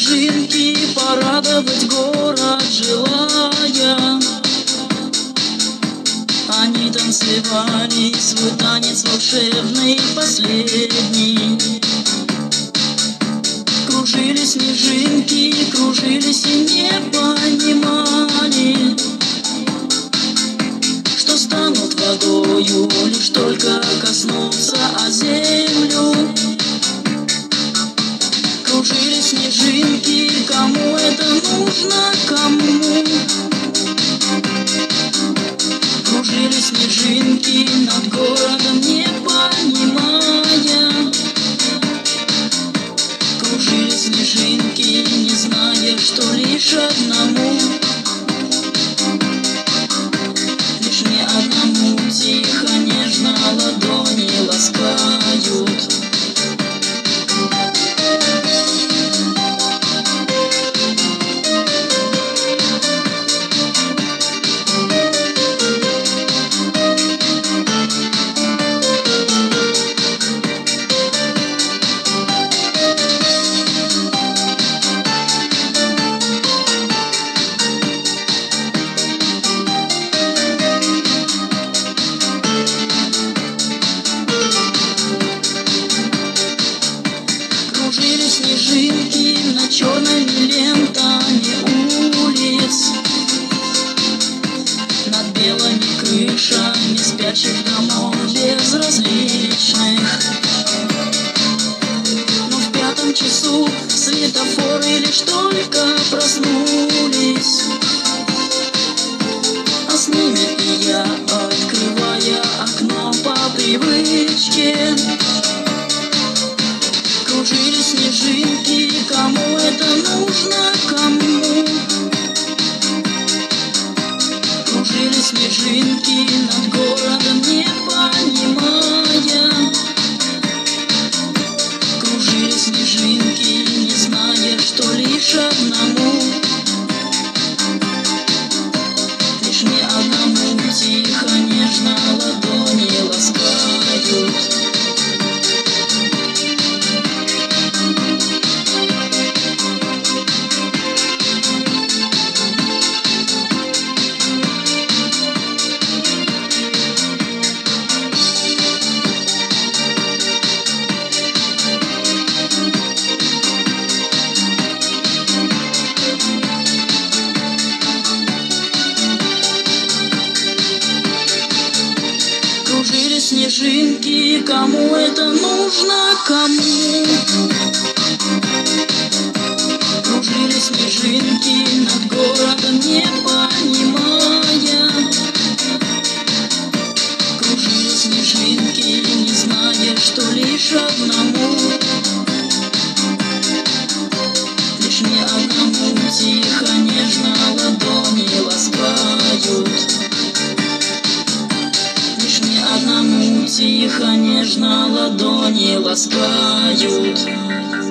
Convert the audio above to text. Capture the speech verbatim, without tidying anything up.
снежинки, порадовать город желая. Они танцевали свой танец волшебный последний. Кружили снежинки, кружились и не понимали, что станут водою, лишь только коснуться о землю. Кружили снежинки, кому это нужно, кому? Кружили снежинки над городом, не понимая. Кружили снежинки, не зная, что лишь одному, лишь мне одному тихо, нежно ладони ласкают. Кружили снежинки над черными лентами улиц, над белыми крышами спящих домов безразличных. Но в пятом часу светофоры лишь только проснулись, а с ними и я, открывая окно по привычке. Кружили снежинки, кому это нужно, кому? Кружили снежинки над городом, не понимая. Кружили снежинки, не зная, что лишь одному, лишь мне одному тихо, нежно ладони ласкают. Кружили снежинки, кому это нужно, кому? Кружили снежинки над городом, не понимая. Кружили снежинки, не зная, что лишь одному, лишь мне одному тихо, нежно ладони ласкают. Одному тихо, нежно ладони ласкают.